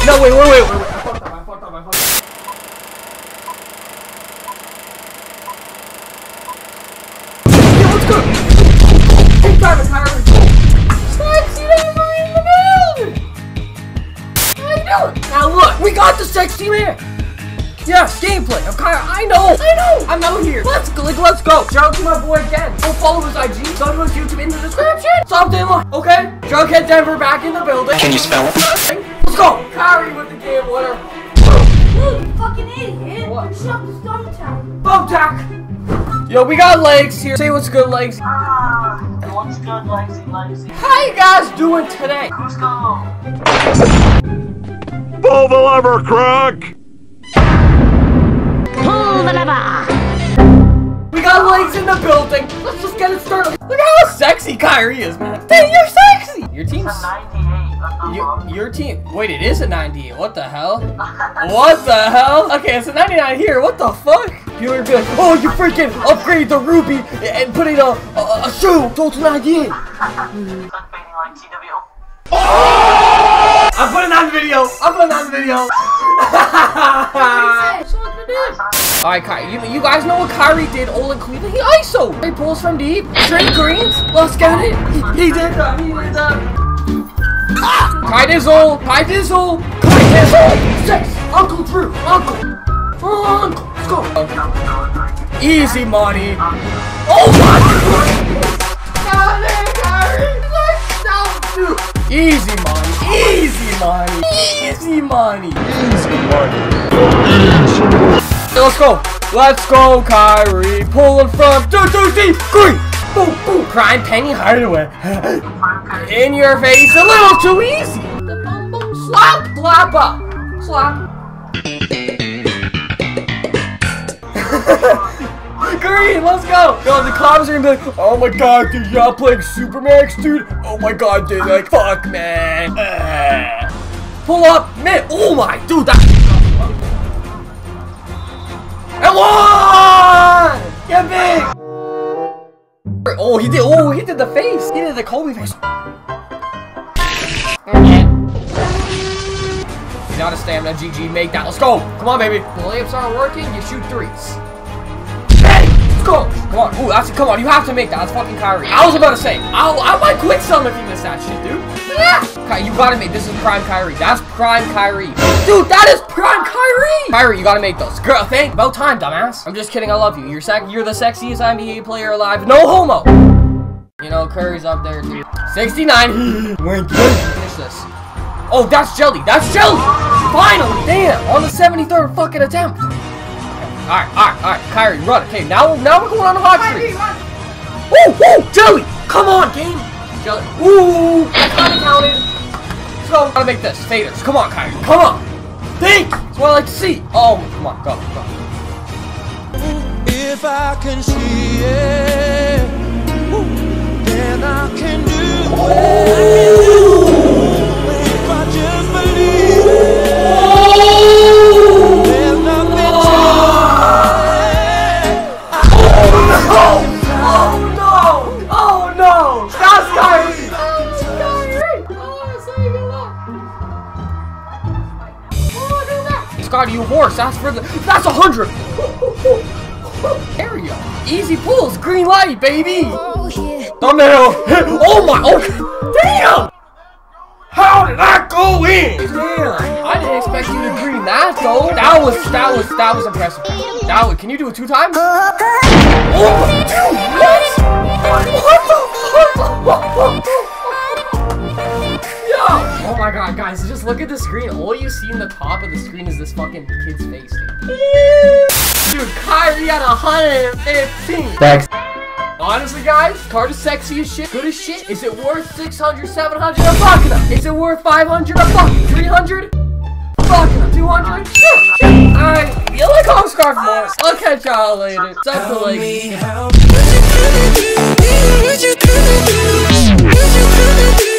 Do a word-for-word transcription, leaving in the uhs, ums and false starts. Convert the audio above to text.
No, wait, wait, wait, wait, wait. I fucked up, I fucked up, I fucked up. Yeah, let's go. Keep driving, Kyrie. Sexy man in the building. How you doing? Now look, we got the sexy man. Yes, gameplay. I'm kind of, I know, I know. I'm out here. Let's go, like, let's go. Shout out to my boy again. Go follow his I G. Go to his YouTube in the description. Something like, okay? Jughead Denver back in the building. Can you spell it? Let's go. Kyrie with the game winner. You fucking idiot. What? Shut the stone town. Thumbtack. Yo, we got legs here. Say what's good, legs. Ah, what's good, Lexi, Lexi? How you guys doing today? Who's going? Pull the lever, Croc! Pull the lever. We got legs in the building. Let's just get it started. Look how sexy Kyrie is, man. Dang, you're sexy. Your team's... It's a ninety-eight. That's not Your, wrong. your team... Wait, it is a ninety-eight. What the hell? What the hell? Okay, it's a ninety-nine here. What the fuck? You're be like, oh, you freaking upgrade the ruby and put in a, a, a shoe. So it's a ninety-eight. Start painting like T W. Oh! I'm putting on video. I'm putting on video. Alright, Kyrie, you, you guys know what Kyrie did all in Cleveland? He I S O! He pulls from deep, straight greens, let's get it! He, he did that, he did that! Ah! Kai Dizzle! Kai Dizzle! Kai Dizzle! Six! Uncle Drew! Uncle! Oh, Uncle! Let's go! Easy money! Oh my god! Got it, Kyrie! Let's go, dude! Easy money! Easy money! Easy money! Easy money! Let's go! Let's go, Kyrie! Pulling from two two deep! Green! Boom! Boom! Crime Penny Hardaway! In your face! A little too easy! Slap! Slap up! Slap! Green! Let's go! Yo, the comments are gonna be like, oh my god, dude, y'all playing Supermax, dude? Oh my god, dude, like, fuck, man! Uh. Pull up! Man! Oh my! Dude, that... And one! Get big! Oh, he did. Oh, he did the face. He did the Kobe face. He's out of stamina. G G. Make that. Let's go. Come on, baby. The layups aren't working. You shoot threes. Hey, let's go. Come on. Ooh, that's come on. You have to make that. That's fucking Kyrie. I was about to say. I I might quit some if you miss that shit, dude. Yeah. You gotta make. This is prime Kyrie. That's prime Kyrie. Dude, that is prime Kyrie. Kyrie, you gotta make those. Girl, thank. About time, dumbass. I'm just kidding. I love you. You're sec. You're the sexiest N B A player alive. No homo. You know, Curry's up there, dude. sixty-nine. Finish this. Oh, that's Jelly. That's Jelly. Finally, damn. On the seventy-third fucking attempt. Okay. All right, all right, all right. Kyrie, run. Okay, now, now we're going on a hot streak. Woo, woo, Jelly. Come on, game. Jelly. Ooh, I kinda counted. Let's go. Gotta make this. Faders. Come on, Kyrie. Come on. Think. That's what I like to see. Oh, come on, go, go. If I can see it, then I can do it. If I just believe it, there's nothing to it. Oh no! Oh no! That's Kyrie! That's Kyrie! Oh, say good luck. Oh, do that! Scotty, you horse. That's for the. That's a hundred. There we go. Easy pulls. Green light, baby. Thumbnail. Oh my. Oh. Damn. How did that go in? Damn. I didn't expect you to green that though. That was. That was. That was impressive. That was. Can you do it two times? Oh, dude, what? What the? Yo. Oh my god, guys, just look at the screen. All you see in the top of the screen is this fucking kid's face, dude. Dude, Kyrie had one hundred fifteen. Thanks. Honestly, guys, card is sexy as shit, good as shit. Is it worth six hundred, seven hundred? I'm fucking up. Is it worth five hundred? I'm fucking three hundred? Fucking up. two hundred? Sure, sure. Alright, you like home scarf more. I'll catch y'all later. Suck the leg.